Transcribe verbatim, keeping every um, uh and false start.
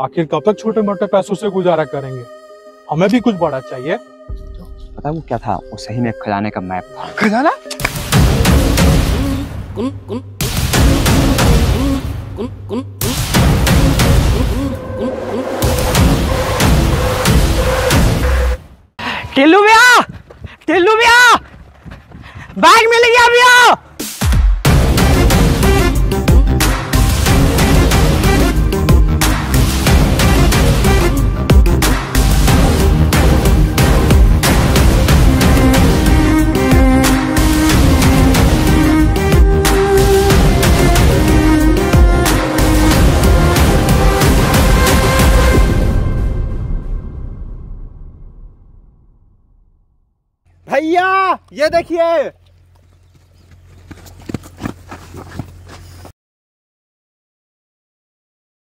आखिर कब तक छोटे मोटे पैसों से गुजारा करेंगे? हमें भी कुछ बड़ा चाहिए। पता है वो क्या था? वो सही में खजाने का मैप था। खजाना? कुन कुन कुन कुन टिल्लू भैया, टिल्लू भैया, बैग मिल गया भैया। भैया ये देखिए